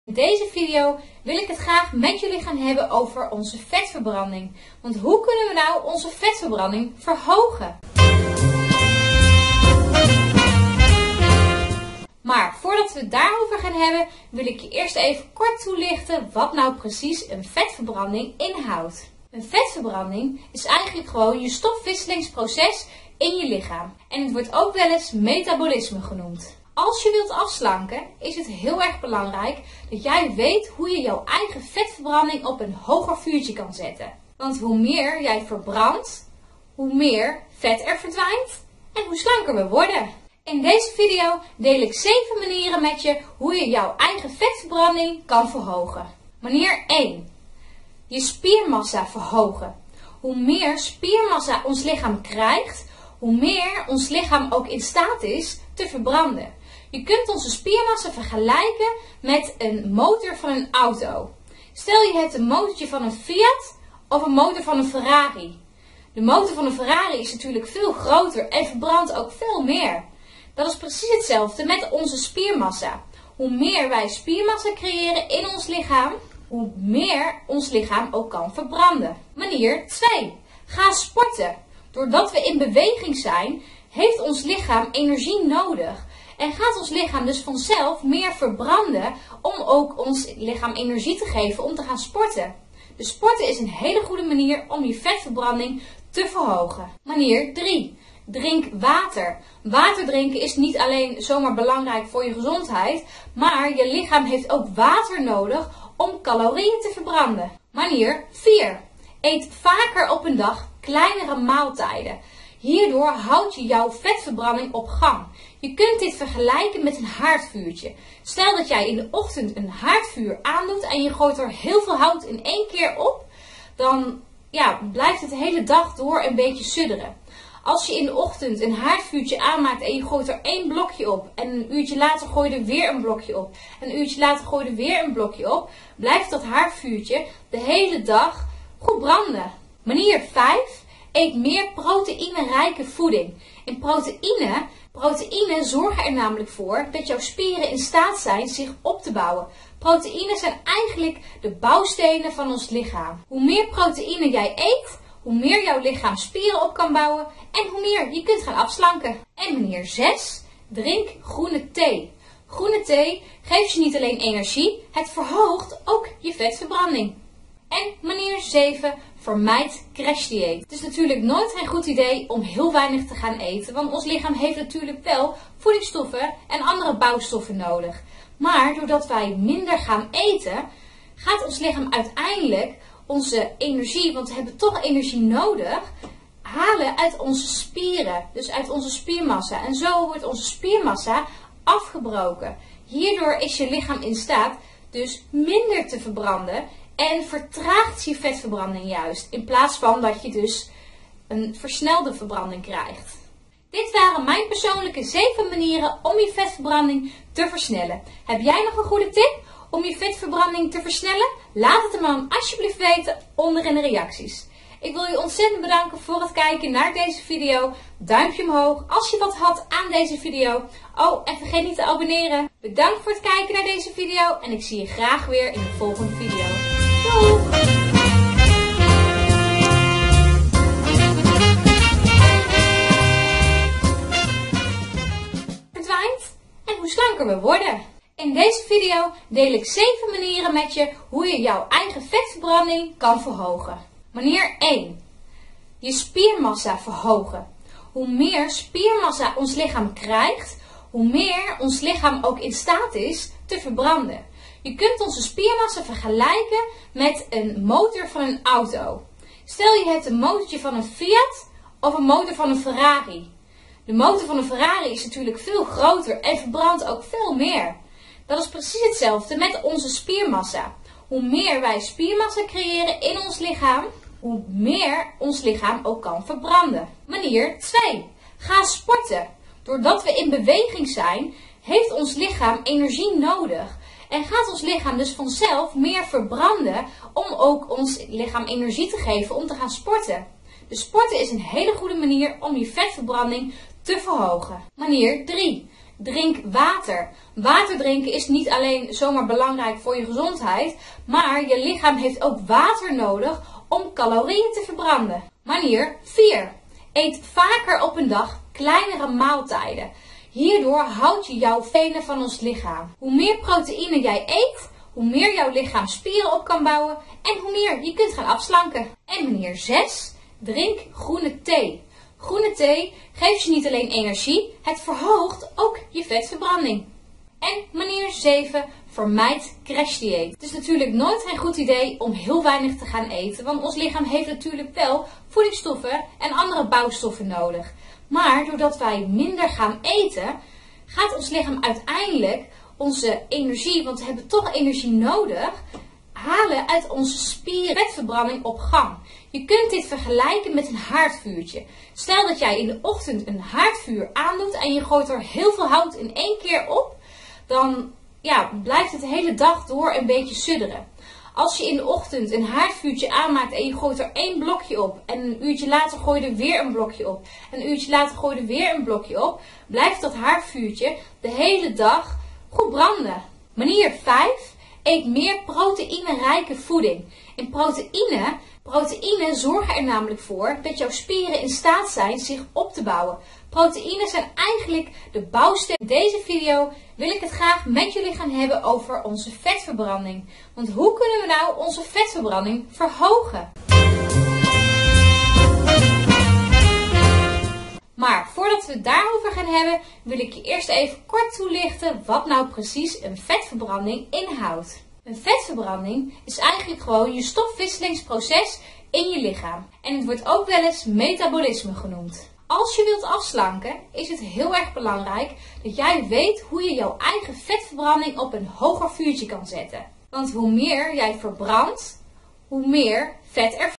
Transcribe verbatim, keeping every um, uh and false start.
In deze video wil ik het graag met jullie gaan hebben over onze vetverbranding. Want hoe kunnen we nou onze vetverbranding verhogen? Maar voordat we het daarover gaan hebben, wil ik je eerst even kort toelichten wat nou precies een vetverbranding inhoudt. Een vetverbranding is eigenlijk gewoon je stofwisselingsproces in je lichaam. En het wordt ook wel eens metabolisme genoemd. Als je wilt afslanken, is het heel erg belangrijk dat jij weet hoe je jouw eigen vetverbranding op een hoger vuurtje kan zetten. Want hoe meer jij verbrandt, hoe meer vet er verdwijnt en hoe slanker we worden. In deze video deel ik zeven manieren met je hoe je jouw eigen vetverbranding kan verhogen. Manier één. Je spiermassa verhogen. Hoe meer spiermassa ons lichaam krijgt, hoe meer ons lichaam ook in staat is te verbranden. Je kunt onze spiermassa vergelijken met een motor van een auto. Stel je hebt een motortje van een Fiat of een motor van een Ferrari. De motor van een Ferrari is natuurlijk veel groter en verbrandt ook veel meer. Dat is precies hetzelfde met onze spiermassa. Hoe meer wij spiermassa creëren in ons lichaam, hoe meer ons lichaam ook kan verbranden. Manier twee. Ga sporten. Doordat we in beweging zijn, heeft ons lichaam energie nodig. En gaat ons lichaam dus vanzelf meer verbranden om ook ons lichaam energie te geven om te gaan sporten. Dus sporten is een hele goede manier om je vetverbranding te verhogen. Manier drie. Drink water. Water drinken is niet alleen zomaar belangrijk voor je gezondheid, maar je lichaam heeft ook water nodig om calorieën te verbranden. Manier vier. Eet vaker op een dag kleinere maaltijden. Hierdoor houd je jouw vetverbranding op gang. Je kunt dit vergelijken met een haardvuurtje. Stel dat jij in de ochtend een haardvuur aandoet en je gooit er heel veel hout in één keer op, dan ja, blijft het de hele dag door een beetje sudderen. Als je in de ochtend een haardvuurtje aanmaakt en je gooit er één blokje op en een uurtje later gooi je er weer een blokje op en een uurtje later gooi je er weer een blokje op, blijft dat haardvuurtje de hele dag goed branden. Manier vijf. Eet meer proteïnerijke voeding. In proteïne, proteïne zorgen er namelijk voor dat jouw spieren in staat zijn zich op te bouwen. Proteïnen zijn eigenlijk de bouwstenen van ons lichaam. Hoe meer proteïne jij eet, hoe meer jouw lichaam spieren op kan bouwen en hoe meer je kunt gaan afslanken. En manier zes. Drink groene thee. Groene thee geeft je niet alleen energie, het verhoogt ook je vetverbranding. En manier zeven. Vermijd crashdieet. Het is natuurlijk nooit een goed idee om heel weinig te gaan eten, want ons lichaam heeft natuurlijk wel voedingsstoffen en andere bouwstoffen nodig. Maar doordat wij minder gaan eten, gaat ons lichaam uiteindelijk onze energie, want we hebben toch energie nodig, halen uit onze spieren, dus uit onze spiermassa. En zo wordt onze spiermassa afgebroken. Hierdoor is je lichaam in staat dus minder te verbranden en vertraagt je vetverbranding juist, in plaats van dat je dus een versnelde verbranding krijgt. Dit waren mijn persoonlijke zeven manieren om je vetverbranding te versnellen. Heb jij nog een goede tip om je vetverbranding te versnellen? Laat het me dan alsjeblieft weten onder in de reacties. Ik wil je ontzettend bedanken voor het kijken naar deze video. Duimpje omhoog als je wat had aan deze video. Oh, en vergeet niet te abonneren. Bedankt voor het kijken naar deze video en ik zie je graag weer in de volgende video. Doei! Verdwijnt en hoe slanker we worden. In deze video deel ik zeven manieren met je hoe je jouw eigen vetverbranding kan verhogen. Manier één. Je spiermassa verhogen. Hoe meer spiermassa ons lichaam krijgt, hoe meer ons lichaam ook in staat is te verbranden. Je kunt onze spiermassa vergelijken met een motor van een auto. Stel je hebt een motortje van een Fiat of een motor van een Ferrari. De motor van een Ferrari is natuurlijk veel groter en verbrandt ook veel meer. Dat is precies hetzelfde met onze spiermassa. Hoe meer wij spiermassa creëren in ons lichaam, hoe meer ons lichaam ook kan verbranden. Manier twee. Ga sporten. Doordat we in beweging zijn, heeft ons lichaam energie nodig. En gaat ons lichaam dus vanzelf meer verbranden om ook ons lichaam energie te geven om te gaan sporten. Dus sporten is een hele goede manier om je vetverbranding te verhogen. Manier drie. Drink water. Water drinken is niet alleen zomaar belangrijk voor je gezondheid, maar je lichaam heeft ook water nodig om calorieën te verbranden. Manier vier. Eet vaker op een dag kleinere maaltijden. Hierdoor houd je jouw venen van ons lichaam. Hoe meer proteïne jij eet, hoe meer jouw lichaam spieren op kan bouwen en hoe meer je kunt gaan afslanken. En manier zes. Drink groene thee. Groene thee geeft je niet alleen energie, het verhoogt ook je vetverbranding. En manier zeven. Vermijd crashdieet. Het is natuurlijk nooit een goed idee om heel weinig te gaan eten, want ons lichaam heeft natuurlijk wel voedingsstoffen en andere bouwstoffen nodig. Maar doordat wij minder gaan eten, gaat ons lichaam uiteindelijk onze energie, want we hebben toch energie nodig, halen uit onze spieren vetverbranding op gang. Je kunt dit vergelijken met een haardvuurtje. Stel dat jij in de ochtend een haardvuur aandoet en je gooit er heel veel hout in één keer op, dan ja, blijft het de hele dag door een beetje sudderen. Als je in de ochtend een haardvuurtje aanmaakt en je gooit er één blokje op en een uurtje later gooi je er weer een blokje op en een uurtje later gooi je er weer een blokje op, blijft dat haardvuurtje de hele dag goed branden. Manier vijf. Eet meer proteïnerijke voeding. In proteïne, proteïne zorgen er namelijk voor dat jouw spieren in staat zijn zich op te bouwen. Proteïnen zijn eigenlijk de bouwsteen. In deze video wil ik het graag met jullie gaan hebben over onze vetverbranding. Want hoe kunnen we nou onze vetverbranding verhogen? Maar voordat we het daarover gaan hebben, wil ik je eerst even kort toelichten wat nou precies een vetverbranding inhoudt. Een vetverbranding is eigenlijk gewoon je stofwisselingsproces in je lichaam. En het wordt ook wel eens metabolisme genoemd. Als je wilt afslanken, is het heel erg belangrijk dat jij weet hoe je jouw eigen vetverbranding op een hoger vuurtje kan zetten. Want hoe meer jij verbrandt, hoe meer vet er